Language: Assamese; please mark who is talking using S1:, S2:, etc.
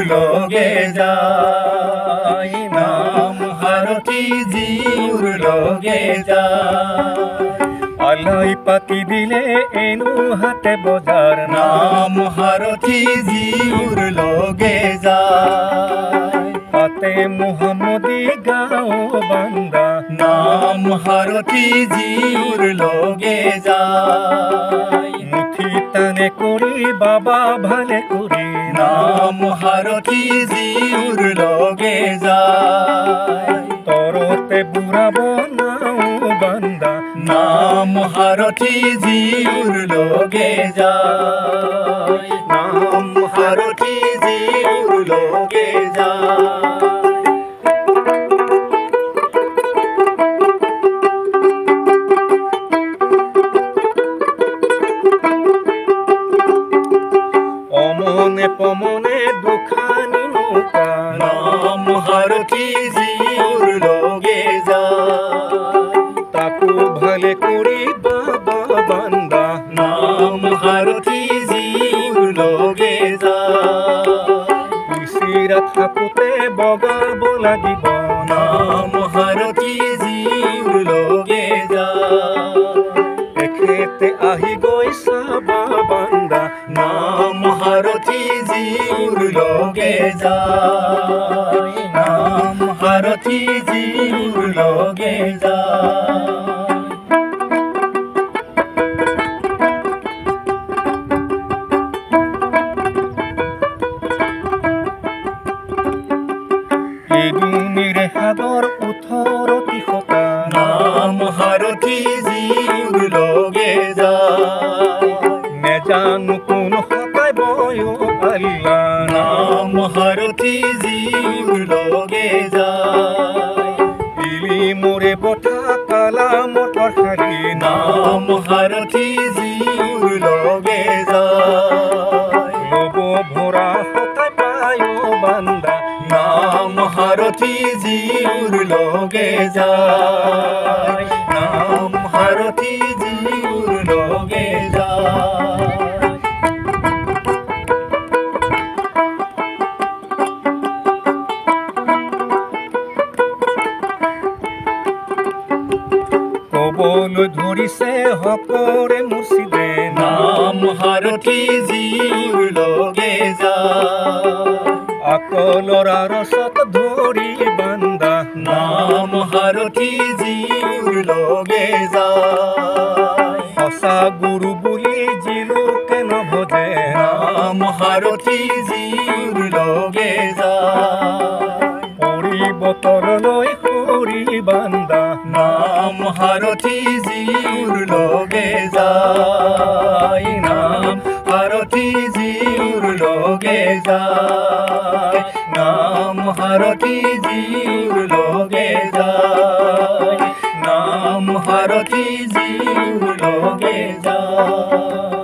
S1: লগে যায় নাম হারথি জিউর লগে যায় আলাই পাতি দিলে এনু হাতে বজার নাম হারথি জিউর লগে যায় পাতে মুহাম্মদি গাও বান্দা নাম হারথি জিউর লগে যায় মুঠি টানে করি বাবা ভালে করি নাম হারথি জিউর লগে যায় তরতে বুড়াব নাও বান্দা নাম হারথি জিউর লগে যায় নাম হারথি জিউর লগে যায় অমনে পমনে দুখানি নৌকা নাম হারথি জিউর লগে যায় তাকু ভালে করি বাবা বান্দা নাম হারথি জিউর লগে যায় সিরা থাকুতে বগাব লাগিব নাম হারথি জিউর লগে যায় এখেতে আহি গৈছা বান্দা নাম হারথি জিউর লগে যায় নাম হারথি জিউর লগে যায় এগুনির সাগর উঠৰতি সতা নাম হাৰথি জিউৰ লগে যায় নেজানো কোন সতাই বয় আল্লাহ নাম হাৰথি জিউৰ লগে যায় ইলি মোৰে বঠা কালা মটৰ শাৰী নাম হাৰথি জিউৰ লগে যায় লব ভৰা সতাই পায় বান্দা নাম হারথি জিউর লগে যায় নাম হারথি জিউর লগে যায় কবলৈ ধৰিছে হকৰে মুৰ্শিদে নাম হাৰথি জিউৰ লগে যায় আকলৰ ৰসত ধৰি বান্দা নাম হাৰথি জিউৰ লগে যায় সঁচা গুৰু বুলি জিলোকে নভজে নাম হাৰথি জিউৰ লগে যায় পৰিবতৰলৈ সৰি বান্দা নাম হাৰথি জিউৰ লগে যায় নাম হাৰথি জিউৰ লগে যায় নাম হাৰথি জিউৰ লগে যায় নাম হাৰথি জিউৰ লগে যায়